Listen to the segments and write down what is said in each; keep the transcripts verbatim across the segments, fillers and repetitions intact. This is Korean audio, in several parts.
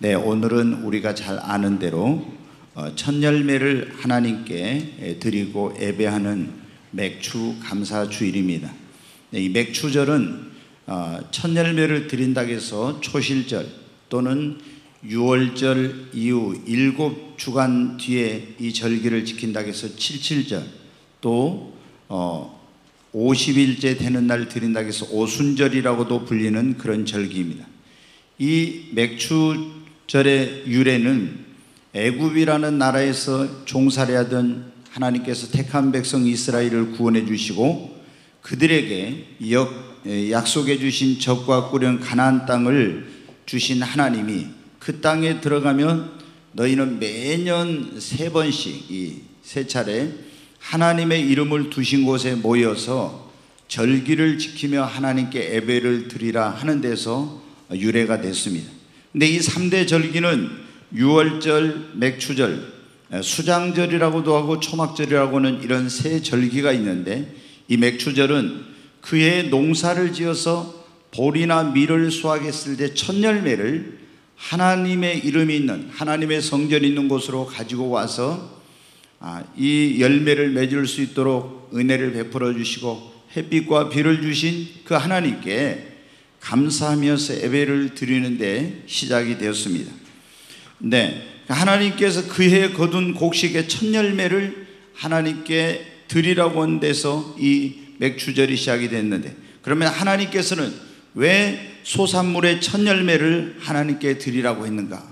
네, 오늘은 우리가 잘 아는 대로 첫 열매를 하나님께 드리고 예배하는 맥추 감사 주일입니다. 이 맥추절은 첫 열매를 드린다고 해서 초실절 또는 유월절 이후 일곱 주간 뒤에 이 절기를 지킨다고 해서 칠칠절, 또 오십 일째 되는 날 드린다고 해서 오순절이라고도 불리는 그런 절기입니다. 이 맥추절의 유래는 애굽이라는 나라에서 종살이하던 하나님께서 택한 백성 이스라엘을 구원해 주시고 그들에게 약속해 주신 적과 꾸려온 가나안 땅을 주신 하나님이 그 땅에 들어가면 너희는 매년 세 번씩 이 세 차례 하나님의 이름을 두신 곳에 모여서 절기를 지키며 하나님께 예배를 드리라 하는 데서 유래가 됐습니다. 근데 이 삼 대 절기는 유월절, 맥추절, 수장절이라고도 하고 초막절이라고 하는 이런 세 절기가 있는데, 이 맥추절은 그해 농사를 지어서 보리나 밀을 수확했을 때 첫 열매를 하나님의 이름이 있는, 하나님의 성전이 있는 곳으로 가지고 와서 이 열매를 맺을 수 있도록 은혜를 베풀어 주시고 햇빛과 비를 주신 그 하나님께 감사하면서 예배를 드리는데 시작이 되었습니다. 네, 하나님께서 그해 거둔 곡식의 첫 열매를 하나님께 드리라고 한 데서 이 맥추절이 시작이 됐는데, 그러면 하나님께서는 왜 소산물의 첫 열매를 하나님께 드리라고 했는가?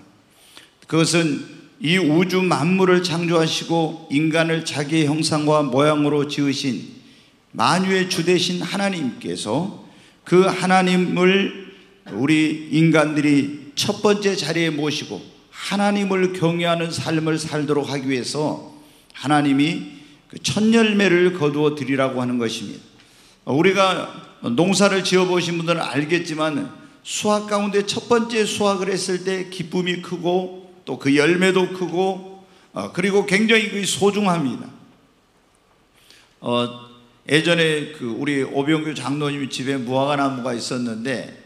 그것은 이 우주 만물을 창조하시고 인간을 자기의 형상과 모양으로 지으신 만유의 주 되신 하나님께서 그 하나님을 우리 인간들이 첫 번째 자리에 모시고 하나님을 경외하는 삶을 살도록 하기 위해서 하나님이 그 첫 열매를 거두어 드리라고 하는 것입니다. 우리가 농사를 지어 보신 분들은 알겠지만 수확 가운데 첫 번째 수확을 했을 때 기쁨이 크고 또 그 열매도 크고 그리고 굉장히 소중합니다. 어, 예전에 그 우리 오병규 장로님 집에 무화과 나무가 있었는데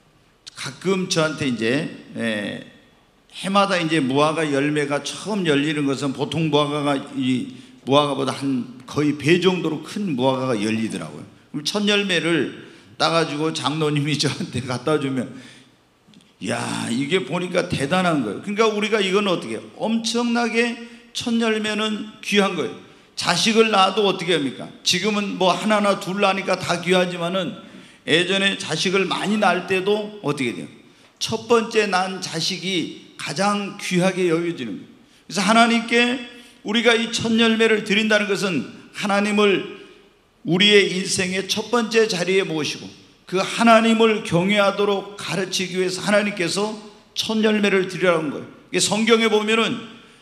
가끔 저한테 이제 예, 해마다 이제 무화과 열매가 처음 열리는 것은 보통 무화과가 이 무화과보다 한 거의 배 정도로 큰 무화과가 열리더라고요. 그럼 첫 열매를 따가지고 장로님이 저한테 갖다 주면, 야, 이게 보니까 대단한 거예요. 그러니까 우리가 이건 어떻게 해요? 엄청나게 첫 열매는 귀한 거예요. 자식을 낳아도 어떻게 합니까? 지금은 뭐 하나나 둘 낳으니까 다 귀하지만은 예전에 자식을 많이 낳을 때도 어떻게 돼요? 첫 번째 낳은 자식이 가장 귀하게 여겨지는 거예요. 그래서 하나님께 우리가 이 첫 열매를 드린다는 것은 하나님을 우리의 인생의 첫 번째 자리에 모시고 그 하나님을 경외하도록 가르치기 위해서 하나님께서 첫 열매를 드리라는 거예요. 성경에 보면은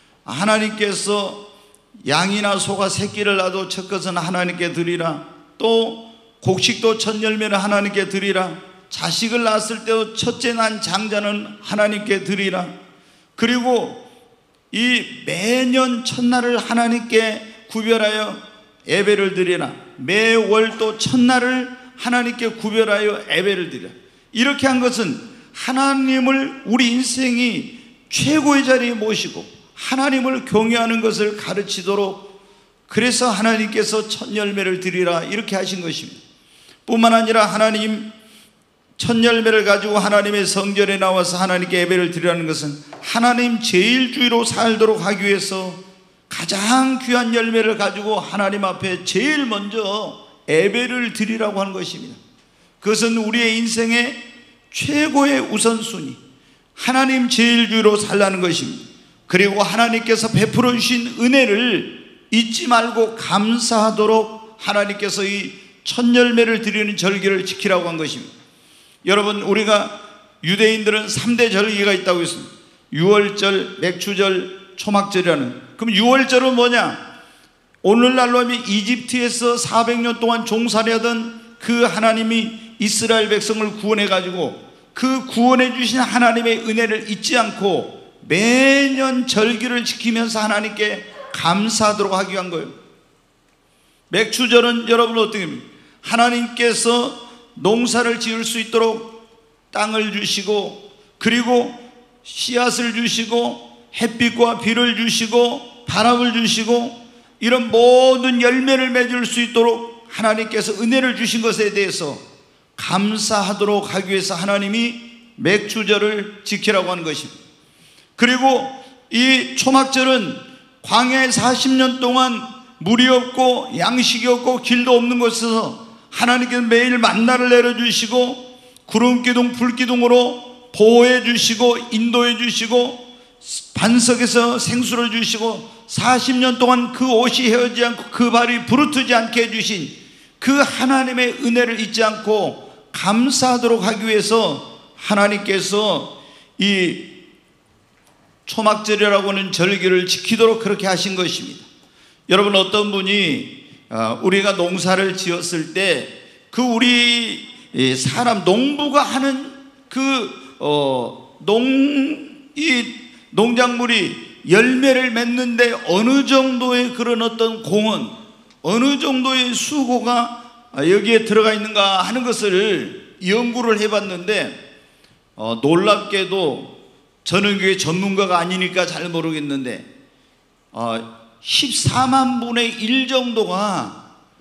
하나님께서 양이나 소가 새끼를 낳아도 첫 것은 하나님께 드리라, 또 곡식도 첫 열매는 하나님께 드리라, 자식을 낳았을 때도 첫째 난 장자는 하나님께 드리라, 그리고 이 매년 첫날을 하나님께 구별하여 예배를 드리라, 매월 또 첫날을 하나님께 구별하여 예배를 드리라. 이렇게 한 것은 하나님을 우리 인생이 최고의 자리에 모시고 하나님을 경외하는 것을 가르치도록, 그래서 하나님께서 첫 열매를 드리라 이렇게 하신 것입니다. 뿐만 아니라 하나님 첫 열매를 가지고 하나님의 성전에 나와서 하나님께 예배를 드리라는 것은 하나님 제일주의로 살도록 하기 위해서 가장 귀한 열매를 가지고 하나님 앞에 제일 먼저 예배를 드리라고 하는 것입니다. 그것은 우리의 인생의 최고의 우선순위, 하나님 제일주의로 살라는 것입니다. 그리고 하나님께서 베풀어 주신 은혜를 잊지 말고 감사하도록 하나님께서 이 첫 열매를 드리는 절기를 지키라고 한 것입니다. 여러분, 우리가 유대인들은 삼 대 절기가 있다고 했습니다. 유월절, 맥추절, 초막절이라는. 그럼 유월절은 뭐냐? 오늘날로 하면 이집트에서 사백 년 동안 종살이하던 그 하나님이 이스라엘 백성을 구원해 가지고 그 구원해 주신 하나님의 은혜를 잊지 않고 매년 절기를 지키면서 하나님께 감사하도록 하기 위한 거예요. 맥추절은 여러분 어떻게 합니까? 하나님께서 농사를 지을 수 있도록 땅을 주시고 그리고 씨앗을 주시고 햇빛과 비를 주시고 바람을 주시고 이런 모든 열매를 맺을 수 있도록 하나님께서 은혜를 주신 것에 대해서 감사하도록 하기 위해서 하나님이 맥주절을 지키라고 하는 것입니다. 그리고 이 초막절은 광야에 사십 년 동안 물이 없고 양식이 없고 길도 없는 곳에서 하나님께서 매일 만나를 내려주시고 구름기둥 불기둥으로 보호해 주시고 인도해 주시고 반석에서 생수를 주시고 사십 년 동안 그 옷이 헤어지지 않고 그 발이 부르트지 않게 해주신 그 하나님의 은혜를 잊지 않고 감사하도록 하기 위해서 하나님께서 이 초막절이라고 하는 절기를 지키도록 그렇게 하신 것입니다. 여러분, 어떤 분이 우리가 농사를 지었을 때 그 우리 사람 농부가 하는 그 어, 농, 이 농작물이 열매를 맺는데 어느 정도의 그런 어떤 공헌, 어느 정도의 수고가 여기에 들어가 있는가 하는 것을 연구를 해봤는데 어, 놀랍게도 저는 그게 전문가가 아니니까 잘 모르겠는데 어, 십사만 분의 일 정도가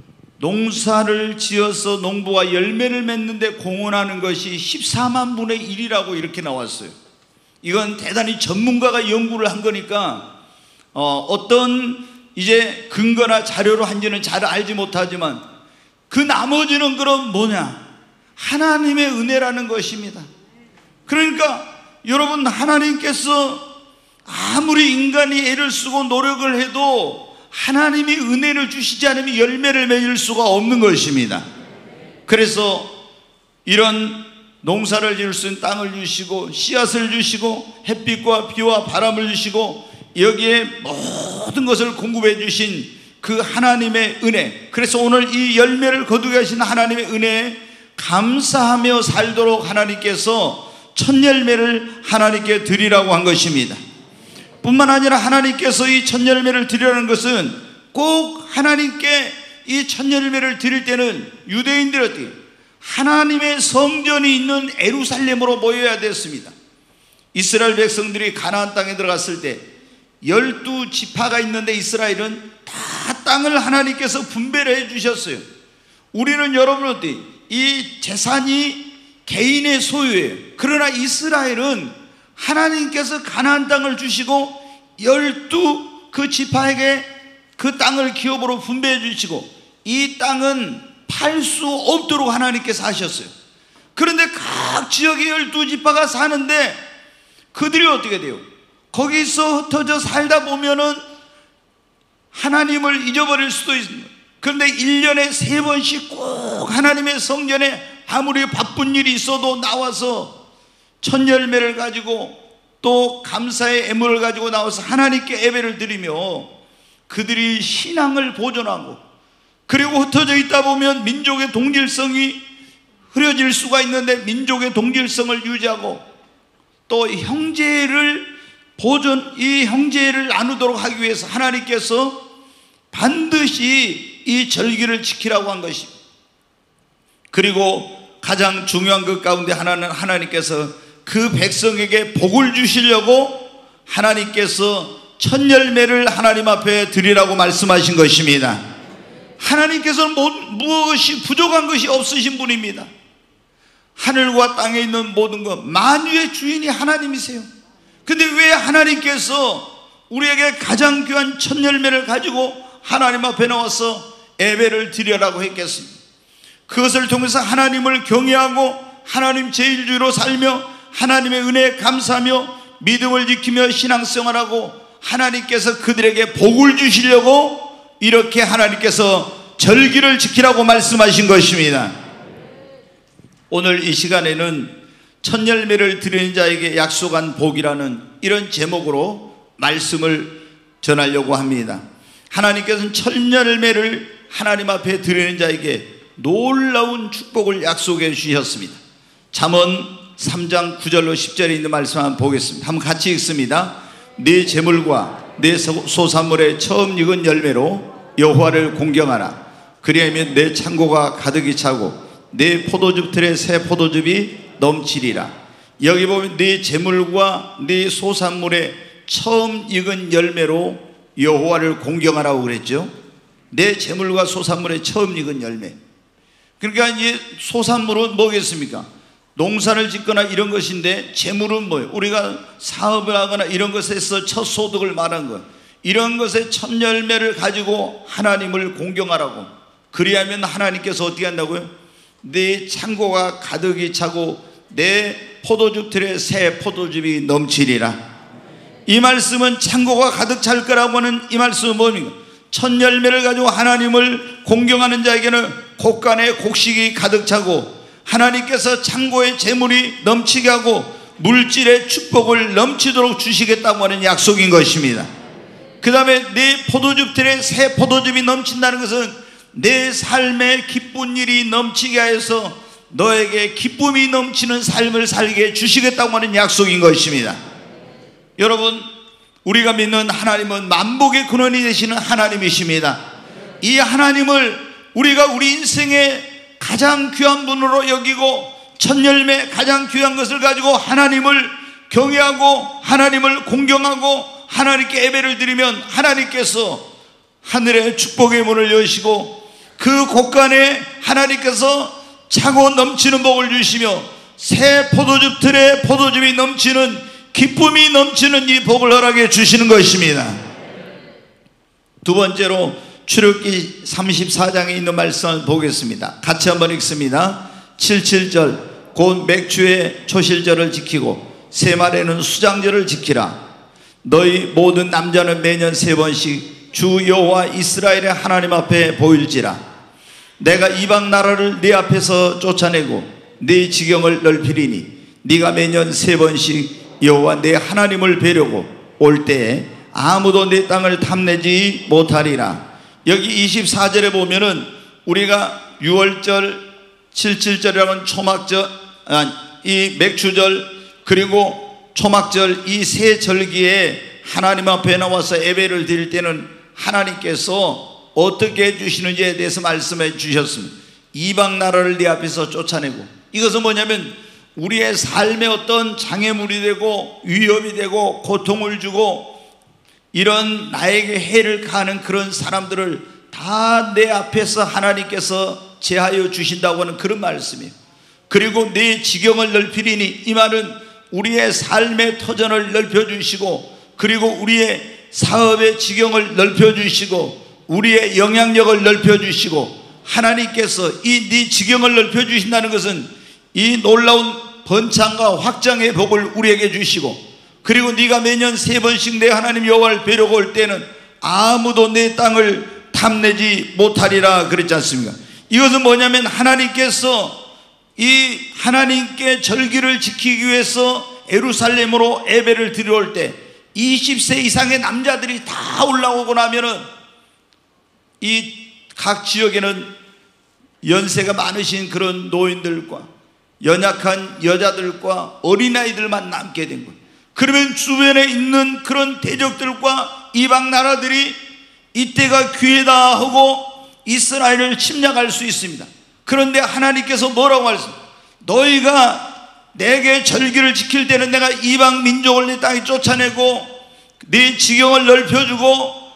농사를 지어서 농부가 열매를 맺는데 공헌하는 것이 십사만 분의 일이라고 이렇게 나왔어요. 이건 대단히 전문가가 연구를 한 거니까 어, 어떤 이제 근거나 자료로 한지는 잘 알지 못하지만 그 나머지는 그럼 뭐냐? 하나님의 은혜라는 것입니다. 그러니까 여러분, 하나님께서 아무리 인간이 애를 쓰고 노력을 해도 하나님이 은혜를 주시지 않으면 열매를 맺을 수가 없는 것입니다. 그래서 이런 농사를 지을 수 있는 땅을 주시고 씨앗을 주시고 햇빛과 비와 바람을 주시고 여기에 모든 것을 공급해 주신 그 하나님의 은혜, 그래서 오늘 이 열매를 거두게 하신 하나님의 은혜에 감사하며 살도록 하나님께서 첫 열매를 하나님께 드리라고 한 것입니다. 뿐만 아니라 하나님께서 이 첫 열매를 드리라는 것은 꼭 하나님께 이 첫 열매를 드릴 때는 유대인들이 어떻게 하나님의 성전이 있는 예루살렘으로 모여야 됐습니다. 이스라엘 백성들이 가나안 땅에 들어갔을 때 열두 지파가 있는데 이스라엘은 다 땅을 하나님께서 분배를 해 주셨어요. 우리는 여러분 어때? 이 재산이 개인의 소유예요. 그러나 이스라엘은 하나님께서 가나안 땅을 주시고 열두 그 지파에게 그 땅을 기업으로 분배해 주시고 이 땅은 팔 수 없도록 하나님께서 하셨어요. 그런데 각 지역의 열두 지파가 사는데 그들이 어떻게 돼요? 거기서 흩어져 살다 보면은 하나님을 잊어버릴 수도 있습니다. 그런데 일 년에 세 번씩 꼭 하나님의 성전에 아무리 바쁜 일이 있어도 나와서 첫 열매를 가지고 또 감사의 예물을 가지고 나와서 하나님께 예배를 드리며 그들이 신앙을 보존하고, 그리고 흩어져 있다 보면 민족의 동질성이 흐려질 수가 있는데 민족의 동질성을 유지하고 또 형제를 보존, 이 형제를 나누도록 하기 위해서 하나님께서 반드시 이 절기를 지키라고 한 것입니다. 그리고 가장 중요한 것 가운데 하나는 하나님께서 그 백성에게 복을 주시려고 하나님께서 첫 열매를 하나님 앞에 드리라고 말씀하신 것입니다. 하나님께서는 무엇이 부족한 것이 없으신 분입니다. 하늘과 땅에 있는 모든 것, 만유의 주인이 하나님이세요. 근데 왜 하나님께서 우리에게 가장 귀한 첫 열매를 가지고 하나님 앞에 나와서 예배를 드리라고 했겠습니까? 그것을 통해서 하나님을 경외하고 하나님 제일주의로 살며 하나님의 은혜에 감사하며 믿음을 지키며 신앙생활하고 하나님께서 그들에게 복을 주시려고 이렇게 하나님께서 절기를 지키라고 말씀하신 것입니다. 오늘 이 시간에는 첫 열매를 드리는 자에게 약속한 복이라는 이런 제목으로 말씀을 전하려고 합니다. 하나님께서는 첫 열매를 하나님 앞에 드리는 자에게 놀라운 축복을 약속해 주셨습니다. 잠언 삼 장 구 절로 십 절에 있는 말씀 한번 보겠습니다. 한번 같이 읽습니다. 네 재물과 네 소산물의 처음 익은 열매로 여호와를 공경하라. 그리하면 내 창고가 가득히 차고 내 포도즙 틀에 새 포도즙이 넘치리라. 여기 보면 네 재물과 네 소산물의 처음 익은 열매로 여호와를 공경하라고 그랬죠. 내 재물과 소산물의 처음 익은 열매. 그러니까 이 소산물은 뭐겠습니까? 농사를 짓거나 이런 것인데, 재물은 뭐예요? 우리가 사업을 하거나 이런 것에서 첫 소득을 말한 것, 이런 것의 첫 열매를 가지고 하나님을 공경하라고. 그리하면 하나님께서 어떻게 한다고요? 네 창고가 가득히 차고 내 포도즙 틀에 새 포도즙이 넘치리라. 이 말씀은 창고가 가득 찰 거라고 하는 이 말씀은 뭡니까? 첫 열매를 가지고 하나님을 공경하는 자에게는 곡간에 곡식이 가득 차고, 하나님께서 창고의 재물이 넘치게 하고 물질의 축복을 넘치도록 주시겠다고 하는 약속인 것입니다. 그 다음에 내 포도즙 틀에 새 포도즙이 넘친다는 것은 내 삶에 기쁜 일이 넘치게 하여서 너에게 기쁨이 넘치는 삶을 살게 주시겠다고 하는 약속인 것입니다. 여러분, 우리가 믿는 하나님은 만복의 근원이 되시는 하나님이십니다. 이 하나님을 우리가 우리 인생의 가장 귀한 분으로 여기고 첫 열매 가장 귀한 것을 가지고 하나님을 경외하고 하나님을 공경하고 하나님께 예배를 드리면 하나님께서 하늘의 축복의 문을 여시고 그 곳간에 하나님께서 차고 넘치는 복을 주시며 새 포도즙 틀에 포도즙이 넘치는 기쁨이 넘치는 이 복을 허락해 주시는 것입니다. 두 번째로 출애굽기 삼십사 장에 있는 말씀을 보겠습니다. 같이 한번 읽습니다. 칠칠 절 곧 맥주의 초실절을 지키고 세말에는 수장절을 지키라. 너희 모든 남자는 매년 세 번씩 주 여호와 이스라엘의 하나님 앞에 보일지라. 내가 이방 나라를 네 앞에서 쫓아내고 네 지경을 넓히리니 네가 매년 세 번씩 여호와 내 하나님을 뵈려고 올 때에 아무도 내 땅을 탐내지 못하리라. 여기 이십사 절에 보면은 우리가 유월절, 칠칠절이라는 초막절, 아, 이 맥주절 그리고 초막절 이 세 절기에 하나님 앞에 나와서 예배를 드릴 때는 하나님께서 어떻게 해주시는지에 대해서 말씀해 주셨습니다. 이방 나라를 네 앞에서 쫓아내고, 이것은 뭐냐면 우리의 삶에 어떤 장애물이 되고 위협이 되고 고통을 주고 이런 나에게 해를 가하는 그런 사람들을 다 내 앞에서 하나님께서 제하여 주신다고 하는 그런 말씀이에요. 그리고 내 지경을 넓히리니, 이 말은 우리의 삶의 터전을 넓혀주시고 그리고 우리의 사업의 지경을 넓혀주시고 우리의 영향력을 넓혀주시고, 하나님께서 이 네 지경을 넓혀주신다는 것은 이 놀라운 번창과 확장의 복을 우리에게 주시고, 그리고 네가 매년 세 번씩 내 하나님 여호와를 뵈려고 올 때는 아무도 내 땅을 탐내지 못하리라 그랬지 않습니까? 이것은 뭐냐면 하나님께서 이 하나님께 절기를 지키기 위해서 예루살렘으로 예배를 드리러 올 때 이십 세 이상의 남자들이 다 올라오고 나면은 이 각 지역에는 연세가 많으신 그런 노인들과 연약한 여자들과 어린아이들만 남게 된 거예요. 그러면 주변에 있는 그런 대적들과 이방 나라들이 이때가 기회다 하고 이스라엘을 침략할 수 있습니다. 그런데 하나님께서 뭐라고 말씀하세요? 너희가 내게 절기를 지킬 때는 내가 이방 민족을 내 땅에 쫓아내고 네 지경을 넓혀주고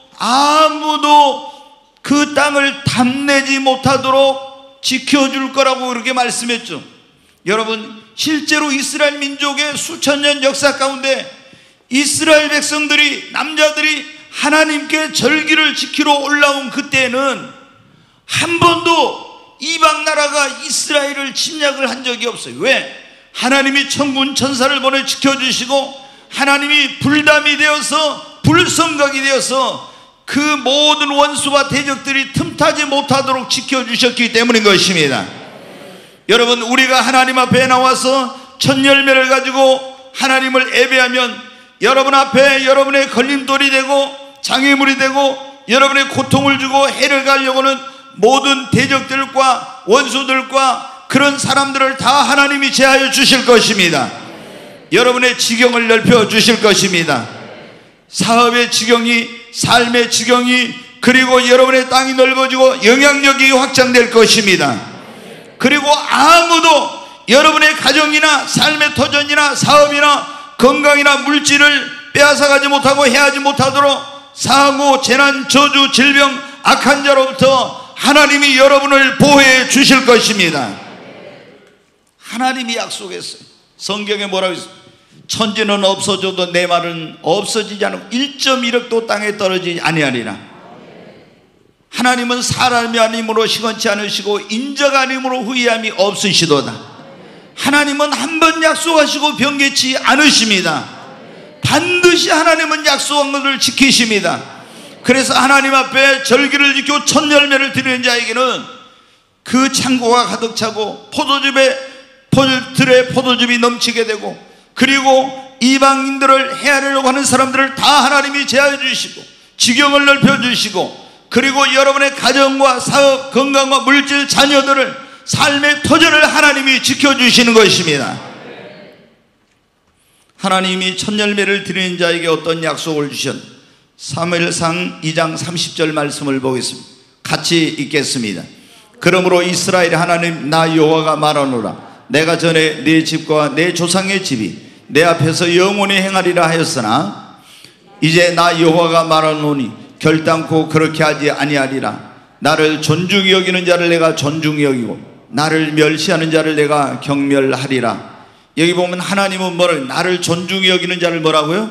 아무도 그 땅을 탐내지 못하도록 지켜줄 거라고 그렇게 말씀했죠. 여러분, 실제로 이스라엘 민족의 수천 년 역사 가운데 이스라엘 백성들이, 남자들이 하나님께 절기를 지키러 올라온 그때는 한 번도 이방 나라가 이스라엘을 침략을 한 적이 없어요. 왜? 하나님이 천군 천사를 보내 지켜주시고 하나님이 불담이 되어서 불성각이 되어서 그 모든 원수와 대적들이 틈타지 못하도록 지켜주셨기 때문인 것입니다. 여러분, 우리가 하나님 앞에 나와서 첫 열매를 가지고 하나님을 예배하면 여러분 앞에 여러분의 걸림돌이 되고 장애물이 되고 여러분의 고통을 주고 해를 가려고는 모든 대적들과 원수들과 그런 사람들을 다 하나님이 제하여 주실 것입니다. 여러분의 지경을 넓혀 주실 것입니다. 사업의 지경이, 삶의 지경이, 그리고 여러분의 땅이 넓어지고 영향력이 확장될 것입니다. 그리고 아무도 여러분의 가정이나 삶의 터전이나 사업이나 건강이나 물질을 빼앗아가지 못하고 해하지 못하도록 사고, 재난, 저주, 질병, 악한 자로부터 하나님이 여러분을 보호해 주실 것입니다. 하나님이 약속했어요. 성경에 뭐라고 했어요? 천지는 없어져도 내 말은 없어지지 않고 일 점 일억도 땅에 떨어지지 아니하리라. 하나님은 사람이 아님으로 시건치 않으시고 인자가 아님으로 후회함이 없으시도다. 하나님은 한 번 약속하시고 변개치 않으십니다. 반드시 하나님은 약속한 것을 지키십니다. 그래서 하나님 앞에 절기를 지키고 첫 열매를 드리는 자에게는 그 창고가 가득 차고 포도즙에 포도들의 포도즙이 넘치게 되고, 그리고 이방인들을 헤아리려고 하는 사람들을 다 하나님이 제하여 주시고 지경을 넓혀 주시고, 그리고 여러분의 가정과 사업, 건강과 물질, 자녀들을 삶의 터전을 하나님이 지켜주시는 것입니다. 하나님이 첫 열매를 드리는 자에게 어떤 약속을 주셨? 사무엘상 이 장 삼십 절 말씀을 보겠습니다. 같이 읽겠습니다. 그러므로 이스라엘 하나님 나 여호와가 말하노라. 내가 전에 내 집과 내 조상의 집이 내 앞에서 영원히 행하리라 하였으나 이제 나 여호와가 말하노니 결단코 그렇게 하지 아니하리라. 나를 존중히 여기는 자를 내가 존중히 여기고 나를 멸시하는 자를 내가 경멸하리라. 여기 보면 하나님은 뭐라고? 나를 존중히 여기는 자를 뭐라고요?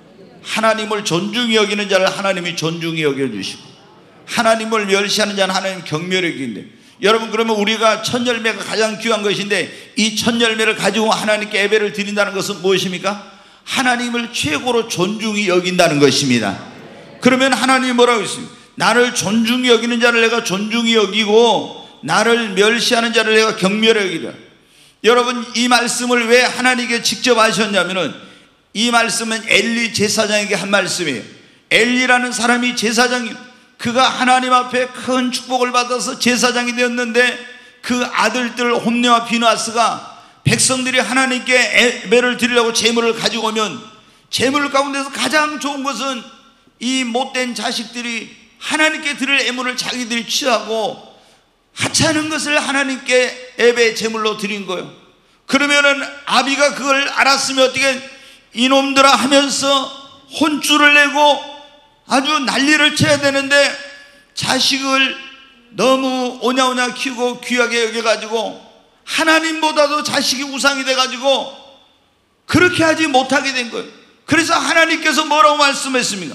하나님을 존중히 여기는 자를 하나님이 존중히 여겨주시고, 하나님을 멸시하는 자는 하나님 경멸히 여기는데, 여러분 그러면 우리가 첫 열매가 가장 귀한 것인데 이 첫 열매를 가지고 하나님께 예배를 드린다는 것은 무엇입니까? 하나님을 최고로 존중히 여긴다는 것입니다. 그러면 하나님이 뭐라고 했습니까? 나를 존중히 여기는 자를 내가 존중히 여기고 나를 멸시하는 자를 내가 경멸히 여기리라. 여러분 이 말씀을 왜 하나님께 직접 하셨냐면은 이 말씀은 엘리 제사장에게 한 말씀이에요. 엘리라는 사람이 제사장이, 그가 하나님 앞에 큰 축복을 받아서 제사장이 되었는데 그 아들들 홈리와 비누아스가 백성들이 하나님께 예배를 드리려고 제물을 가지고 오면 제물 가운데서 가장 좋은 것은 이 못된 자식들이 하나님께 드릴 예물을 자기들이 취하고 하찮은 것을 하나님께 예배 제물로 드린 거예요. 그러면은 아비가 그걸 알았으면 어떻게 이놈들아 하면서 혼쭐을 내고 아주 난리를 쳐야 되는데 자식을 너무 오냐오냐 키우고 귀하게 여겨가지고 하나님보다도 자식이 우상이 돼가지고 그렇게 하지 못하게 된 거예요. 그래서 하나님께서 뭐라고 말씀했습니까?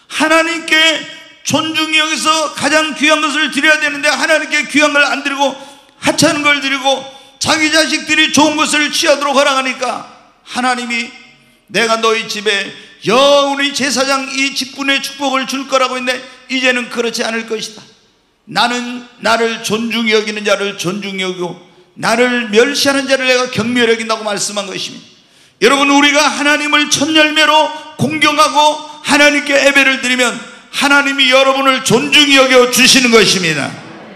하나님께 존중히 여기서 가장 귀한 것을 드려야 되는데 하나님께 귀한 걸 안 드리고 하찮은 걸 드리고 자기 자식들이 좋은 것을 취하도록 허락하니까 하나님이 내가 너희 집에 영원히 제사장 이 직분의 축복을 줄 거라고 했는데 이제는 그렇지 않을 것이다. 나는 나를 존중히 여기는 자를 존중히 여기고 나를 멸시하는 자를 내가 경멸히 여긴다고 말씀한 것입니다. 여러분 우리가 하나님을 첫 열매로 공경하고 하나님께 예배를 드리면 하나님이 여러분을 존중히 여겨 주시는 것입니다.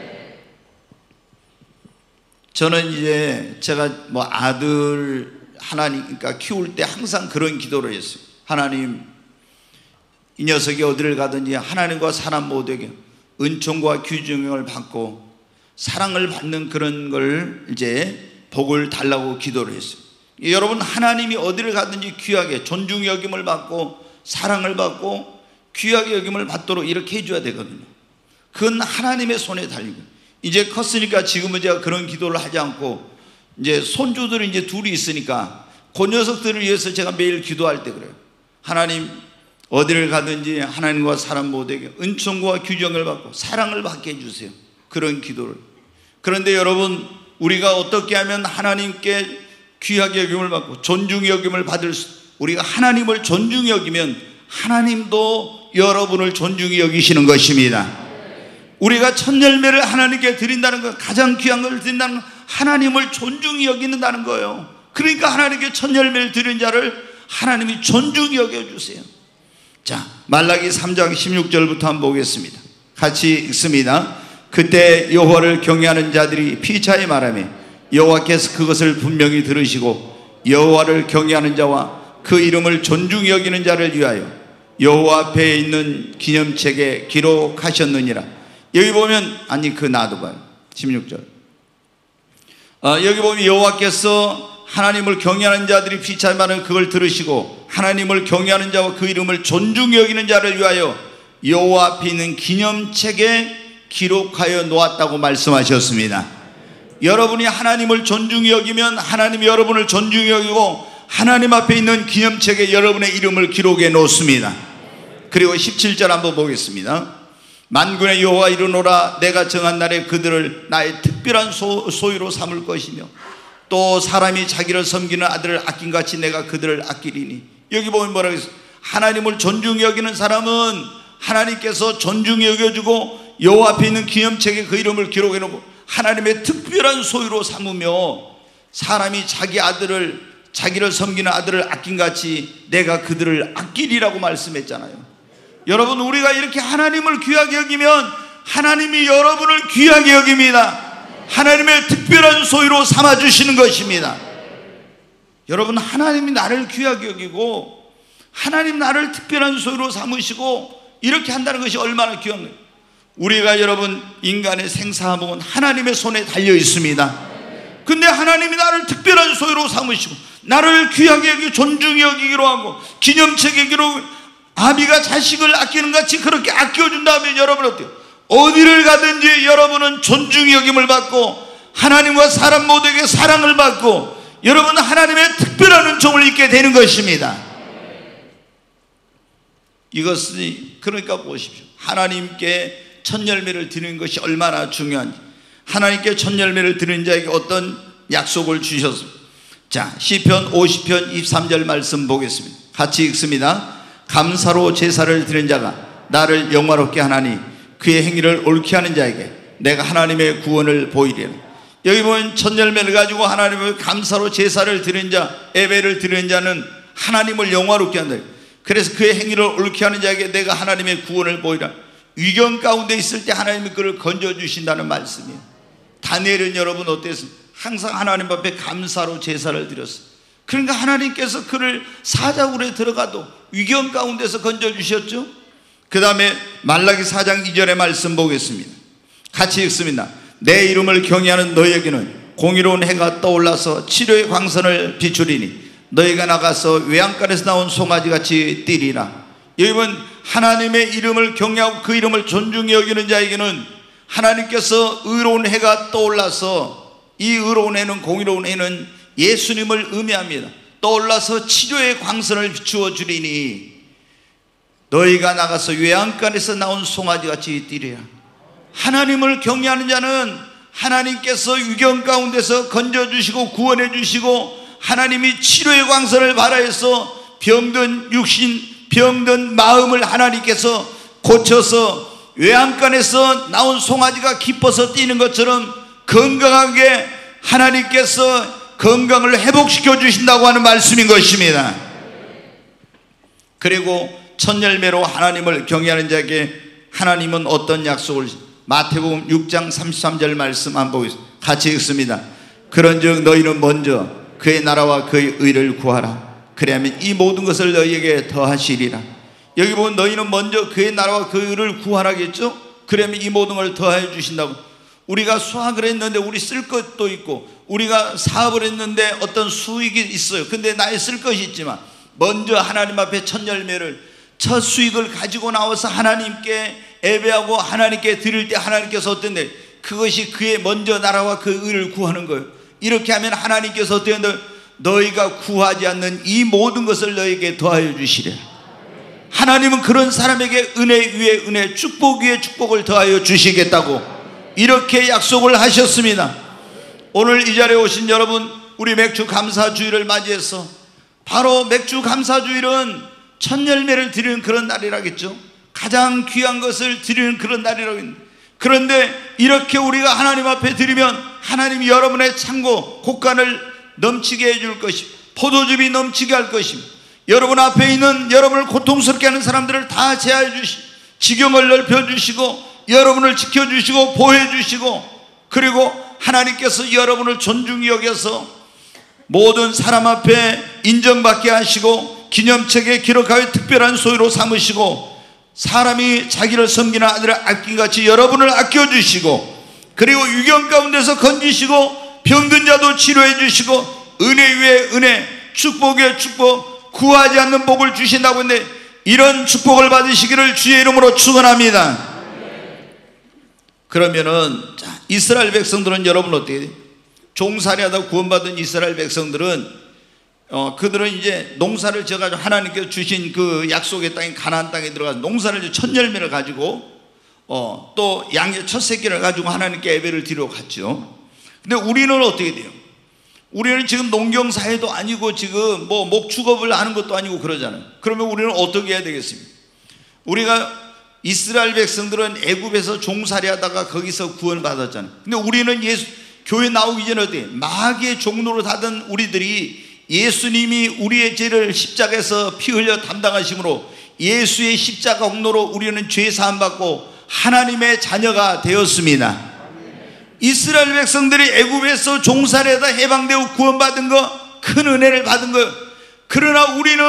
저는 이제 제가 뭐 아들 하나님 그러니까 키울 때 항상 그런 기도를 했어요. 하나님 이 녀석이 어디를 가든지 하나님과 사람 모두에게 은총과 귀중을 받고 사랑을 받는 그런 걸 이제 복을 달라고 기도를 했어요. 여러분 하나님이 어디를 가든지 귀하게 존중 여김을 받고 사랑을 받고 귀하게 여김을 받도록 이렇게 해줘야 되거든요. 그건 하나님의 손에 달리고 이제 컸으니까 지금은 제가 그런 기도를 하지 않고 이제 손주들이 이제 둘이 있으니까 그 녀석들을 위해서 제가 매일 기도할 때 그래요. 하나님 어디를 가든지 하나님과 사람 모두에게 은총과 규정을 받고 사랑을 받게 해주세요. 그런 기도를. 그런데 여러분 우리가 어떻게 하면 하나님께 귀하게 여김을 받고 존중히 여김을 받을 수, 우리가 하나님을 존중히 여기면 하나님도 여러분을 존중히 여기시는 것입니다. 우리가 첫 열매를 하나님께 드린다는 것, 가장 귀한 것을 드린다는 것, 하나님을 존중히 여기는다는 거예요. 그러니까 하나님께 첫 열매를 드린 자를 하나님이 존중히 여겨주세요. 자, 말라기 삼 장 십육 절부터 한번 보겠습니다. 같이 읽습니다. 그때 여호와를 경외하는 자들이 피차에 말하며 여호와께서 그것을 분명히 들으시고 여호와를 경외하는 자와 그 이름을 존중히 여기는 자를 위하여 여호와 앞에 있는 기념책에 기록하셨느니라. 여기 보면 아니 그 놔둬봐요. 십육 절 어, 여기 보면 여호와께서 하나님을 경외하는 자들이 피차임하는 그걸 들으시고 하나님을 경외하는 자와 그 이름을 존중히 여기는 자를 위하여 여호와 앞에 있는 기념책에 기록하여 놓았다고 말씀하셨습니다. 여러분이 하나님을 존중히 여기면 하나님이 여러분을 존중히 여기고 하나님 앞에 있는 기념책에 여러분의 이름을 기록해 놓습니다. 그리고 십칠 절 한번 보겠습니다. 만군의 여호와 이르노라 내가 정한 날에 그들을 나의 특별한 소, 소유로 삼을 것이며 또 사람이 자기를 섬기는 아들을 아낀같이 내가 그들을 아끼리니. 여기 보면 뭐라고 했어요? 하나님을 존중히 여기는 사람은 하나님께서 존중히 여겨주고 여호와 앞에 있는 기념책에 그 이름을 기록해 놓고 하나님의 특별한 소유로 삼으며 사람이 자기 아들을 자기를 섬기는 아들을 아낀같이 내가 그들을 아끼리라고 말씀했잖아요. 여러분, 우리가 이렇게 하나님을 귀하게 여기면 하나님이 여러분을 귀하게 여깁니다. 하나님의 특별한 소유로 삼아주시는 것입니다. 여러분, 하나님이 나를 귀하게 여기고 하나님 나를 특별한 소유로 삼으시고 이렇게 한다는 것이 얼마나 귀한 거예요. 우리가 여러분 인간의 생사함은 하나님의 손에 달려 있습니다. 근데 하나님이 나를 특별한 소유로 삼으시고 나를 귀하게 여기고 존중히 여기기로 하고 기념책에 기록, 아비가 자식을 아끼는 같이 그렇게 아껴준다면 여러분 어때요? 어디를 가든지 여러분은 존중히 여김을 받고 하나님과 사람 모두에게 사랑을 받고 여러분은 하나님의 특별한 은총을 입게 되는 것입니다. 이것이 그러니까 보십시오. 하나님께 첫 열매를 드리는 것이 얼마나 중요한지. 하나님께 첫 열매를 드리는 자에게 어떤 약속을 주셨습니다. 자, 시편 오십 편 이십삼 절 말씀 보겠습니다. 같이 읽습니다. 감사로 제사를 드리는 자가 나를 영화롭게 하나니 그의 행위를 옳게 하는 자에게 내가 하나님의 구원을 보이리라. 여기 보면 첫 열매를 가지고 하나님의 감사로 제사를 드리는 자, 예배를 드리는 자는 하나님을 영화롭게 한다. 그래서 그의 행위를 옳게 하는 자에게 내가 하나님의 구원을 보이라. 위경 가운데 있을 때 하나님이 그를 건져주신다는 말씀이에요. 다니엘은 여러분 어땠습니까? 항상 하나님 앞에 감사로 제사를 드렸어요. 그러니까 하나님께서 그를 사자굴에 들어가도 위경 가운데서 건져주셨죠. 그 다음에 말라기 사 장 이 절의 말씀 보겠습니다. 같이 읽습니다. 내 이름을 경외하는 너희에게는 공의로운 해가 떠올라서 치료의 광선을 비추리니 너희가 나가서 외양간에서 나온 송아지같이 뛰리라. 여러분, 하나님의 이름을 경외하고 그 이름을 존중히 여기는 자에게는 하나님께서 의로운 해가 떠올라서, 이 의로운 해는, 공의로운 해는 예수님을 의미합니다. 떠올라서 치료의 광선을 비추어 주리니 너희가 나가서 외양간에서 나온 송아지같이 뛰리라. 하나님을 경외하는 자는 하나님께서 위경 가운데서 건져주시고 구원해 주시고 하나님이 치료의 광선을 발하여서 병든 육신, 병든 마음을 하나님께서 고쳐서 외양간에서 나온 송아지가 기뻐서 뛰는 것처럼 건강하게 하나님께서 건강을 회복시켜 주신다고 하는 말씀인 것입니다. 그리고 첫 열매로 하나님을 경외하는 자에게 하나님은 어떤 약속을, 마태복음 육 장 삼십삼 절 말씀 한번 보겠습니다. 같이 읽습니다. 그런즉 너희는 먼저 그의 나라와 그의 의를 구하라. 그래야면 이 모든 것을 너희에게 더하시리라. 여기 보면 너희는 먼저 그의 나라와 그의 의를 구하라겠죠. 그러면 이 모든 걸 더해 주신다고. 우리가 수학을 했는데 우리 쓸 것도 있고 우리가 사업을 했는데 어떤 수익이 있어요. 근데 나의 쓸 것이 있지만 먼저 하나님 앞에 첫 열매를, 첫 수익을 가지고 나와서 하나님께 예배하고 하나님께 드릴 때 하나님께서 어떤데 그것이 그의 먼저 나라와 그 의를 구하는 거예요. 이렇게 하면 하나님께서 어떻게 너희가 구하지 않는 이 모든 것을 너희에게 더하여 주시리라. 하나님은 그런 사람에게 은혜 위에 은혜, 축복 위에 축복을 더하여 주시겠다고 이렇게 약속을 하셨습니다. 오늘 이 자리에 오신 여러분, 우리 맥주 감사주일을 맞이해서, 바로 맥주 감사주일은 첫 열매를 드리는 그런 날이라겠죠. 가장 귀한 것을 드리는 그런 날이라고 했는데, 그런데 이렇게 우리가 하나님 앞에 드리면 하나님이 여러분의 창고 곳간을 넘치게 해줄 것입니다. 포도즙이 넘치게 할 것입니다. 여러분 앞에 있는 여러분을 고통스럽게 하는 사람들을 다 제하여 주시고 지경을 넓혀주시고 여러분을 지켜주시고 보호해주시고, 그리고 하나님께서 여러분을 존중히 여겨서 모든 사람 앞에 인정받게 하시고 기념책에 기록하여 특별한 소유로 삼으시고 사람이 자기를 섬기는 아들을 아낀같이 여러분을 아껴주시고, 그리고 위경 가운데서 건지시고 병든 자도 치료해 주시고 은혜 위에 은혜, 축복 위에 축복, 구하지 않는 복을 주신다고 했는데 이런 축복을 받으시기를 주의 이름으로 축원합니다. 그러면은 자, 이스라엘 백성들은 여러분 어떻게 돼요? 종살이하다 구원받은 이스라엘 백성들은 어, 그들은 이제 농사를 지어가지고 하나님께서 주신 그 약속의 땅인 가나안 땅에 들어가서 농사를 첫 열매를 가지고 어, 또 양의 첫 새끼를 가지고 하나님께 예배를 드리러 갔죠. 근데 우리는 어떻게 돼요? 우리는 지금 농경사회도 아니고 지금 뭐 목축업을 하는 것도 아니고 그러잖아요. 그러면 우리는 어떻게 해야 되겠습니까? 우리가 이스라엘 백성들은 애굽에서 종살이 하다가 거기서 구원을 받았잖아요. 근데 우리는 예수, 교회 나오기 전에 어떻게 마귀의 종로로 닫은 우리들이 예수님이 우리의 죄를 십자가에서 피 흘려 담당하심으로 예수의 십자가 공로로 우리는 죄 사함 받고 하나님의 자녀가 되었습니다. 이스라엘 백성들이 애굽에서 종살이하다 해방되고 구원받은 거 큰 은혜를 받은 거예요. 그러나 우리는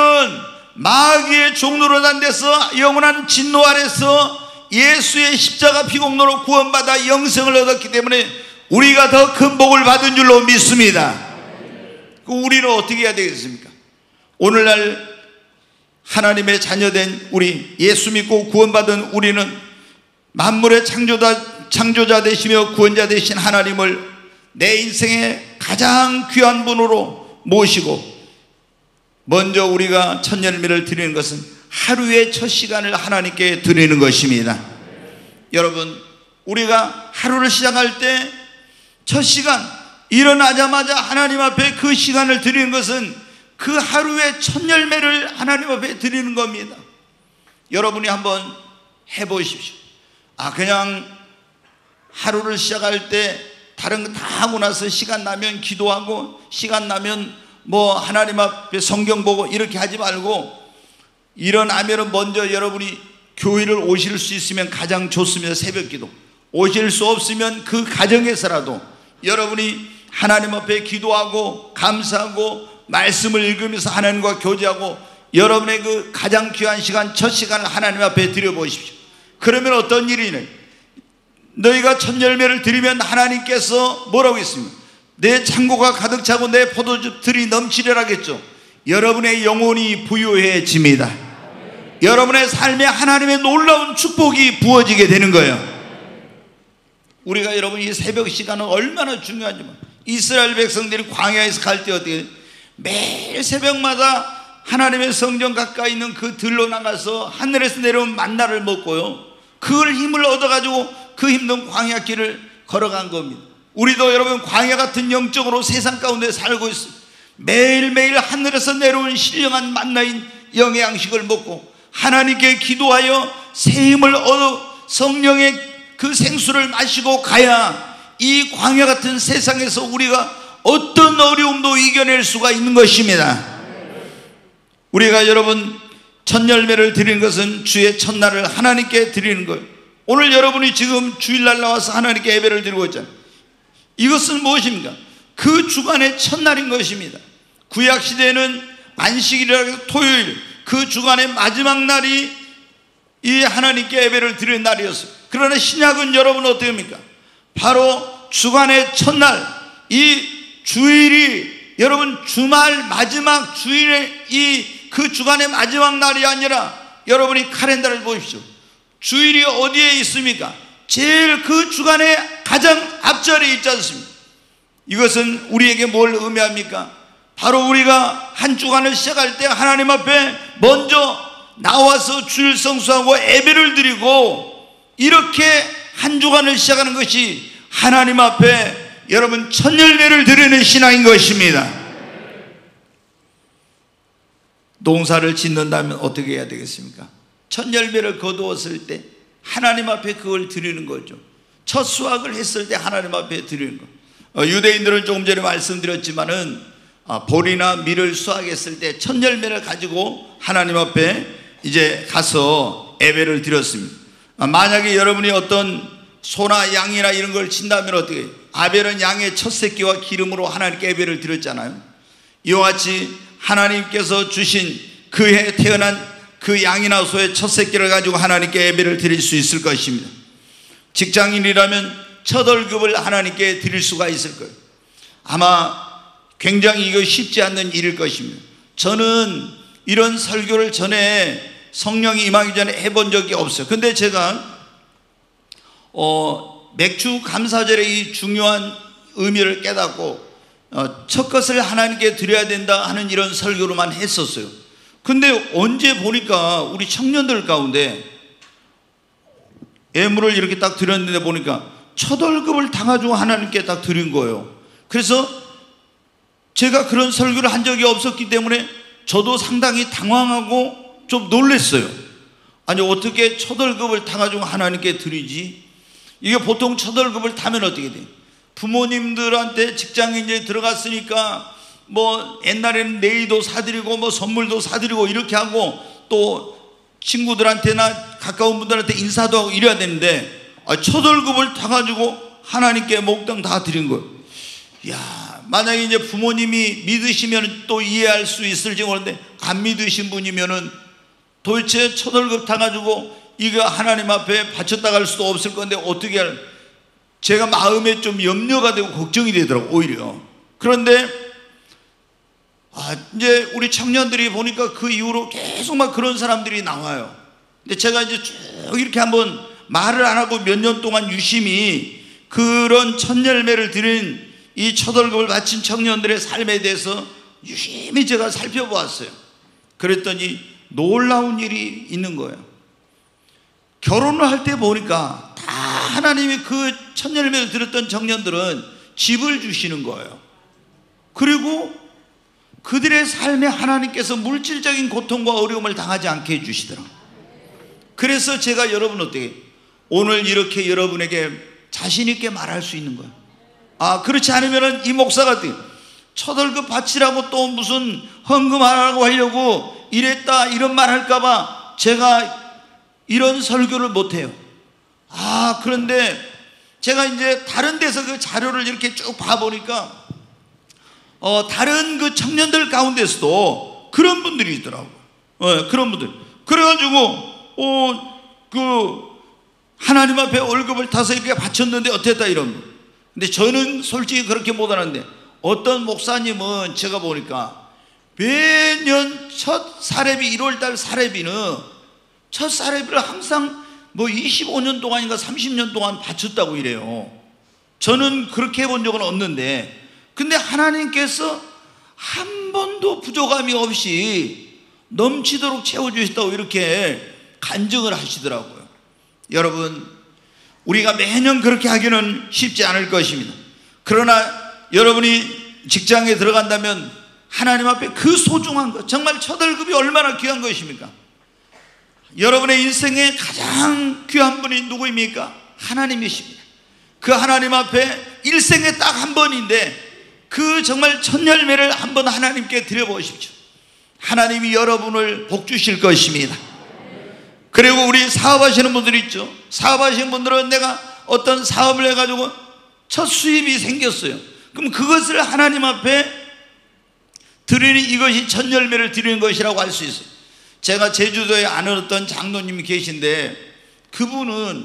마귀의 종로로 단 데서 영원한 진노 아래서 예수의 십자가 피공로로 구원받아 영생을 얻었기 때문에 우리가 더 큰 복을 받은 줄로 믿습니다. 우리는 어떻게 해야 되겠습니까? 오늘날 하나님의 자녀된 우리, 예수 믿고 구원받은 우리는 만물의 창조자, 창조자 되시며 구원자 되신 하나님을 내 인생의 가장 귀한 분으로 모시고 먼저 우리가 첫 열매를 드리는 것은 하루의 첫 시간을 하나님께 드리는 것입니다. 여러분, 우리가 하루를 시작할 때 첫 시간 일어나자마자 하나님 앞에 그 시간을 드리는 것은 그 하루의 첫 열매를 하나님 앞에 드리는 겁니다. 여러분이 한번 해보십시오. 아, 그냥 하루를 시작할 때 다른 거 다 하고 나서 시간 나면 기도하고 시간 나면 뭐 하나님 앞에 성경 보고 이렇게 하지 말고 일어나면 먼저 여러분이 교회를 오실 수 있으면 가장 좋습니다. 새벽 기도. 오실 수 없으면 그 가정에서라도 여러분이 하나님 앞에 기도하고 감사하고 말씀을 읽으면서 하나님과 교제하고 여러분의 그 가장 귀한 시간, 첫 시간을 하나님 앞에 드려보십시오. 그러면 어떤 일이냐? 너희가 첫 열매를 드리면 하나님께서 뭐라고 했습니까? 내 창고가 가득 차고 내 포도즙들이 넘치리라 하겠죠. 여러분의 영혼이 부유해집니다. 여러분의 삶에 하나님의 놀라운 축복이 부어지게 되는 거예요. 우리가 여러분 이 새벽 시간은 얼마나 중요하지만 이스라엘 백성들이 광야에서 갈 때 어떻게 매일 새벽마다 하나님의 성전 가까이 있는 그 들로 나가서 하늘에서 내려온 만나를 먹고요, 그걸 힘을 얻어가지고 그 힘든 광야길을 걸어간 겁니다. 우리도 여러분 광야 같은 영적으로 세상 가운데 살고 있어요. 매일매일 하늘에서 내려온 신령한 만나인 영의 양식을 먹고 하나님께 기도하여 새 힘을 얻어 성령의 그 생수를 마시고 가야 이 광야 같은 세상에서 우리가 어떤 어려움도 이겨낼 수가 있는 것입니다. 우리가 여러분 첫 열매를 드리는 것은 주의 첫날을 하나님께 드리는 거예요. 오늘 여러분이 지금 주일날 나와서 하나님께 예배를 드리고 있잖아요. 이것은 무엇입니까? 그 주간의 첫날인 것입니다. 구약시대에는 안식일이라고 토요일, 그 주간의 마지막 날이 이 하나님께 예배를 드리는 날이었어요. 그러나 신약은 여러분 어떻게 합니까? 바로 주간의 첫날, 이 주일이 여러분 주말 마지막 주일의 이 그 주간의 마지막 날이 아니라 여러분이 카렌더를 보십시오. 주일이 어디에 있습니까? 제일 그 주간의 가장 앞자리에 있지 않습니까? 이것은 우리에게 뭘 의미합니까? 바로 우리가 한 주간을 시작할 때 하나님 앞에 먼저 나와서 주일 성수하고 예배를 드리고 이렇게 한 주간을 시작하는 것이 하나님 앞에 여러분 첫 열매를 드리는 신앙인 것입니다. 농사를 짓는다면 어떻게 해야 되겠습니까? 첫 열매를 거두었을 때 하나님 앞에 그걸 드리는 거죠. 첫 수확을 했을 때 하나님 앞에 드리는 거. 어, 유대인들은 조금 전에 말씀드렸지만은 어, 보리나 밀을 수확했을 때 첫 열매를 가지고 하나님 앞에 이제 가서 예배를 드렸습니다. 어, 만약에 여러분이 어떤 소나 양이나 이런 걸 친다면 어떻게 해요? 아벨은 양의 첫 새끼와 기름으로 하나님께 예배를 드렸잖아요. 이와 같이 하나님께서 주신 그 해 태어난 그 양이나 소의 첫 새끼를 가지고 하나님께 예배를 드릴 수 있을 것입니다. 직장인이라면 첫 월급을 하나님께 드릴 수가 있을 거예요. 아마 굉장히 이거 쉽지 않는 일일 것입니다. 저는 이런 설교를 전에 성령이 임하기 전에 해본 적이 없어요. 근데 제가 어, 맥주 감사절의 이 중요한 의미를 깨닫고 어, 첫 것을 하나님께 드려야 된다 하는 이런 설교로만 했었어요. 근데 언제 보니까 우리 청년들 가운데 예물을 이렇게 딱 드렸는데 보니까 첫 월급을 다 가지고 하나님께 딱 드린 거예요. 그래서 제가 그런 설교를 한 적이 없었기 때문에 저도 상당히 당황하고 좀 놀랐어요. 아니 어떻게 첫 월급을 다 가지고 하나님께 드리지? 이게 보통 첫 월급을 타면 어떻게 돼요? 부모님들한테 직장에 이제 들어갔으니까 뭐 옛날에는 네이도 사드리고 뭐 선물도 사드리고 이렇게 하고 또 친구들한테나 가까운 분들한테 인사도 하고 이래야 되는데 첫 월급을 다 가지고 하나님께 몽땅 다 드린 거예요. 야, 만약에 이제 부모님이 믿으시면 또 이해할 수 있을지 모르는데 안 믿으신 분이면은 도대체 첫 월급 다 가지고 이거 하나님 앞에 바쳤다 갈 수도 없을 건데 어떻게 할, 제가 마음에 좀 염려가 되고 걱정이 되더라고 오히려. 그런데 아, 이제 우리 청년들이 보니까 그 이후로 계속 막 그런 사람들이 나와요. 근데 제가 이제 쭉 이렇게 한번 말을 안 하고 몇 년 동안 유심히 그런 첫 열매를 드린 이 첫 월급을 바친 청년들의 삶에 대해서 유심히 제가 살펴보았어요. 그랬더니 놀라운 일이 있는 거예요. 결혼을 할 때 보니까 다 하나님이 그 첫 열매를 드렸던 청년들은 집을 주시는 거예요. 그리고 그들의 삶에 하나님께서 물질적인 고통과 어려움을 당하지 않게 해주시더라고요. 그래서 제가 여러분 어떻게 오늘 이렇게 여러분에게 자신 있게 말할 수 있는 거예요. 아, 그렇지 않으면 이 목사가 첫 월급 바치라고 또 무슨 헌금하라고 하려고 이랬다 이런 말 할까봐 제가 이런 설교를 못해요. 아, 그런데 제가 이제 다른 데서 그 자료를 이렇게 쭉 봐보니까 어, 다른 그 청년들 가운데서도 그런 분들이 있더라고요. 어, 그런 분들. 그래가지고, 어, 그, 하나님 앞에 월급을 타서 이렇게 바쳤는데 어땠다 이런 분. 근데 저는 솔직히 그렇게 못하는데 어떤 목사님은 제가 보니까 매년 첫 사례비, 일월달 사례비는 첫 사례비를 항상 뭐 이십오 년 동안인가 삼십 년 동안 바쳤다고 이래요. 저는 그렇게 해본 적은 없는데 근데 하나님께서 한 번도 부족함이 없이 넘치도록 채워주셨다고 이렇게 간증을 하시더라고요. 여러분, 우리가 매년 그렇게 하기는 쉽지 않을 것입니다. 그러나 여러분이 직장에 들어간다면 하나님 앞에 그 소중한 것, 정말 첫 월급이 얼마나 귀한 것입니까? 여러분의 인생에 가장 귀한 분이 누구입니까? 하나님이십니다. 그 하나님 앞에 일생에 딱 한 번인데 그 정말 첫 열매를 한번 하나님께 드려보십시오. 하나님이 여러분을 복 주실 것입니다. 그리고 우리 사업하시는 분들이 있죠. 사업하시는 분들은 내가 어떤 사업을 해가지고 첫 수입이 생겼어요. 그럼 그것을 하나님 앞에 드리는 이것이 첫 열매를 드리는 것이라고 할 수 있어요. 제가 제주도에 아는 어떤 장로님이 계신데 그분은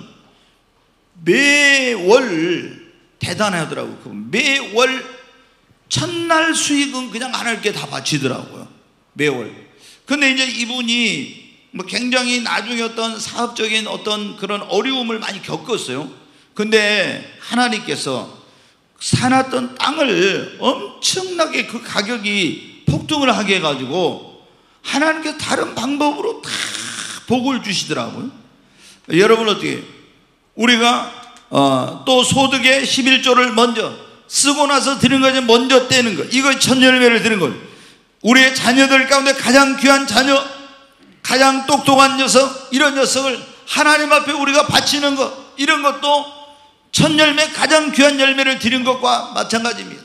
매월 대단하더라고요. 그분 매월 첫날 수익은 그냥 하나님께 다 바치더라고요. 매월. 근데 이제 이분이 뭐 굉장히 나중에 어떤 사업적인 어떤 그런 어려움을 많이 겪었어요. 근데 하나님께서 사놨던 땅을 엄청나게 그 가격이 폭등을 하게 해가지고 하나님께서 다른 방법으로 다 복을 주시더라고요. 여러분 어떻게 우리가 어, 또 소득의 십일조를 먼저 쓰고 나서 드리는 거지 먼저 떼는 거, 이거 첫 열매를 드리는 거예요. 우리의 자녀들 가운데 가장 귀한 자녀, 가장 똑똑한 녀석, 이런 녀석을 하나님 앞에 우리가 바치는 것, 이런 것도 첫 열매, 가장 귀한 열매를 드린 것과 마찬가지입니다.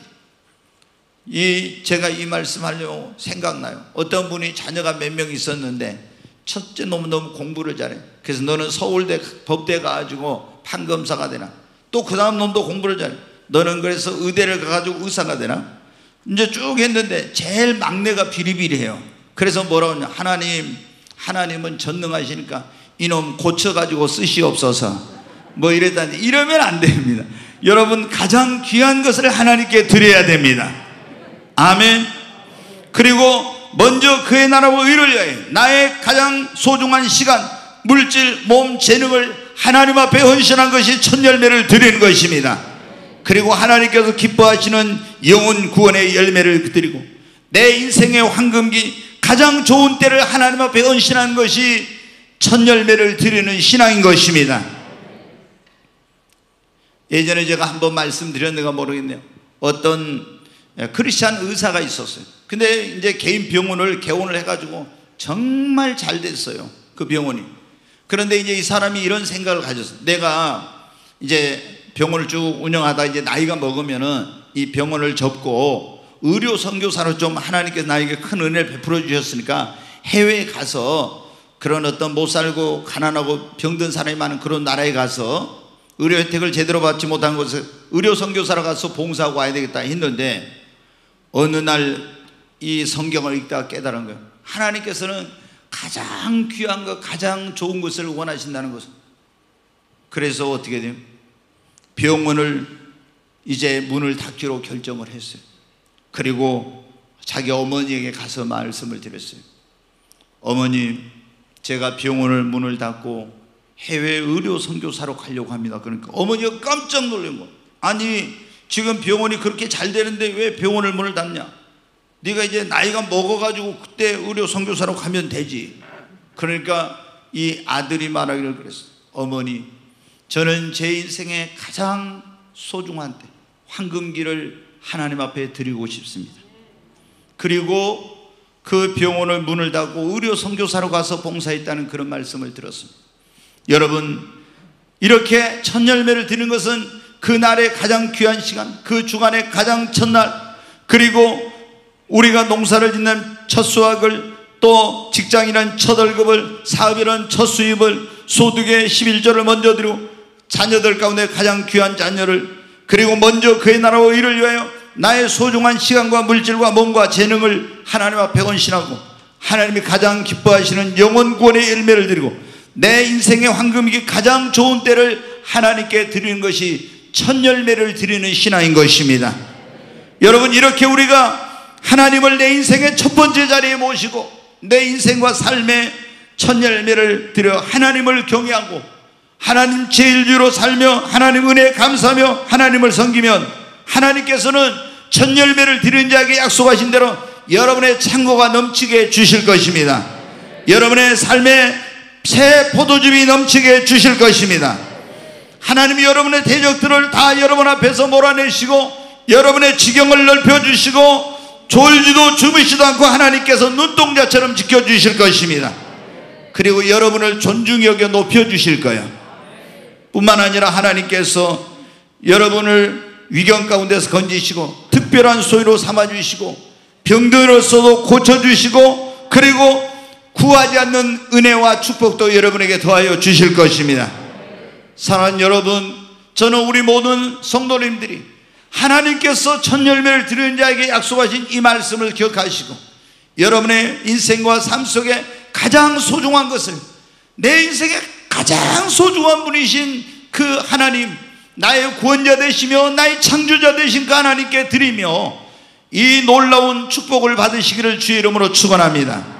이 제가 이 말씀하려고 생각나요. 어떤 분이 자녀가 몇 명 있었는데 첫째 놈은 너무 공부를 잘해. 그래서 너는 서울대 법대 가가지고 판검사가 되나, 또 그 다음 놈도 공부를 잘해. 너는 그래서 의대를 가가지고 의사가 되나. 이제 쭉 했는데 제일 막내가 비리비리해요. 그래서 뭐라고 하냐, 하나님 하나님은 전능하시니까 이놈 고쳐가지고 쓰시옵소서 뭐 이랬다는데, 이러면 안 됩니다. 여러분, 가장 귀한 것을 하나님께 드려야 됩니다. 아멘. 그리고 먼저 그의 나라와 의를 위하여 나의 가장 소중한 시간, 물질, 몸, 재능을 하나님 앞에 헌신한 것이 첫 열매를 드리는 것입니다. 그리고 하나님께서 기뻐하시는 영혼 구원의 열매를 드리고 내 인생의 황금기 가장 좋은 때를 하나님 앞에 헌신한 것이 첫 열매를 드리는 신앙인 것입니다. 예전에 제가 한번 말씀드렸는가 모르겠네요. 어떤 크리스찬 의사가 있었어요. 근데 이제 개인 병원을 개원을 해가지고 정말 잘 됐어요, 그 병원이. 그런데 이제 이 사람이 이런 생각을 가졌어요. 내가 이제 병원을 쭉 운영하다 이제 나이가 먹으면은 이 병원을 접고 의료 선교사로 좀 하나님께서 나에게 큰 은혜를 베풀어 주셨으니까 해외에 가서 그런 어떤 못 살고 가난하고 병든 사람이 많은 그런 나라에 가서 의료 혜택을 제대로 받지 못한 곳에 의료 선교사로 가서 봉사하고 와야 되겠다 했는데 어느 날 이 성경을 읽다가 깨달은 거예요. 하나님께서는 가장 귀한 것, 가장 좋은 것을 원하신다는 것을. 그래서 어떻게 돼요? 병원을 이제 문을 닫기로 결정을 했어요. 그리고 자기 어머니에게 가서 말씀을 드렸어요. 어머니, 제가 병원을 문을 닫고 해외 의료 선교사로 가려고 합니다. 그러니까 어머니가 깜짝 놀란 거예요. 아니, 지금 병원이 그렇게 잘 되는데 왜 병원을 문을 닫냐? 네가 이제 나이가 먹어가지고 그때 의료 선교사로 가면 되지. 그러니까 이 아들이 말하기를 그랬어요. 어머니, 저는 제 인생의 가장 소중한 때, 황금기를 하나님 앞에 드리고 싶습니다. 그리고 그 병원을 문을 닫고 의료 선교사로 가서 봉사했다는 그런 말씀을 들었습니다. 여러분, 이렇게 첫 열매를 드리는 것은 그날의 가장 귀한 시간, 그 주간의 가장 첫날, 그리고 우리가 농사를 짓는 첫 수확을, 또 직장이란 첫 월급을, 사업이란 첫 수입을, 소득의 십일조를 먼저 드리고 자녀들 가운데 가장 귀한 자녀를, 그리고 먼저 그의 나라와 의를 위하여 나의 소중한 시간과 물질과 몸과 재능을 하나님 앞에 헌신하고 하나님이 가장 기뻐하시는 영혼 구원의 열매를 드리고 내 인생의 황금기 가장 좋은 때를 하나님께 드리는 것이 첫 열매를 드리는 신앙인 것입니다. 여러분, 이렇게 우리가 하나님을 내 인생의 첫 번째 자리에 모시고 내 인생과 삶의 첫 열매를 드려 하나님을 경외하고 하나님 제일주로 살며 하나님 은혜에 감사하며 하나님을 섬기면 하나님께서는 첫 열매를 드리는 자에게 약속하신 대로 여러분의 창고가 넘치게 주실 것입니다. 여러분의 삶에 새 포도즙이 넘치게 주실 것입니다. 하나님이 여러분의 대적들을 다 여러분 앞에서 몰아내시고 여러분의 지경을 넓혀주시고 졸지도 주무시도 않고 하나님께서 눈동자처럼 지켜주실 것입니다. 그리고 여러분을 존중히 여겨 높여주실 거예요. 뿐만 아니라 하나님께서 여러분을 위경 가운데서 건지시고 특별한 소유로 삼아주시고 병들었어도 고쳐주시고 그리고 구하지 않는 은혜와 축복도 여러분에게 더하여 주실 것입니다. 사랑하는 여러분, 저는 우리 모든 성도님들이 하나님께서 첫 열매를 드리는 자에게 약속하신 이 말씀을 기억하시고 여러분의 인생과 삶 속에 가장 소중한 것을, 내 인생의 가장 소중한 분이신 그 하나님, 나의 구원자 되시며 나의 창조자 되신 그 하나님께 드리며 이 놀라운 축복을 받으시기를 주의 이름으로 축원합니다.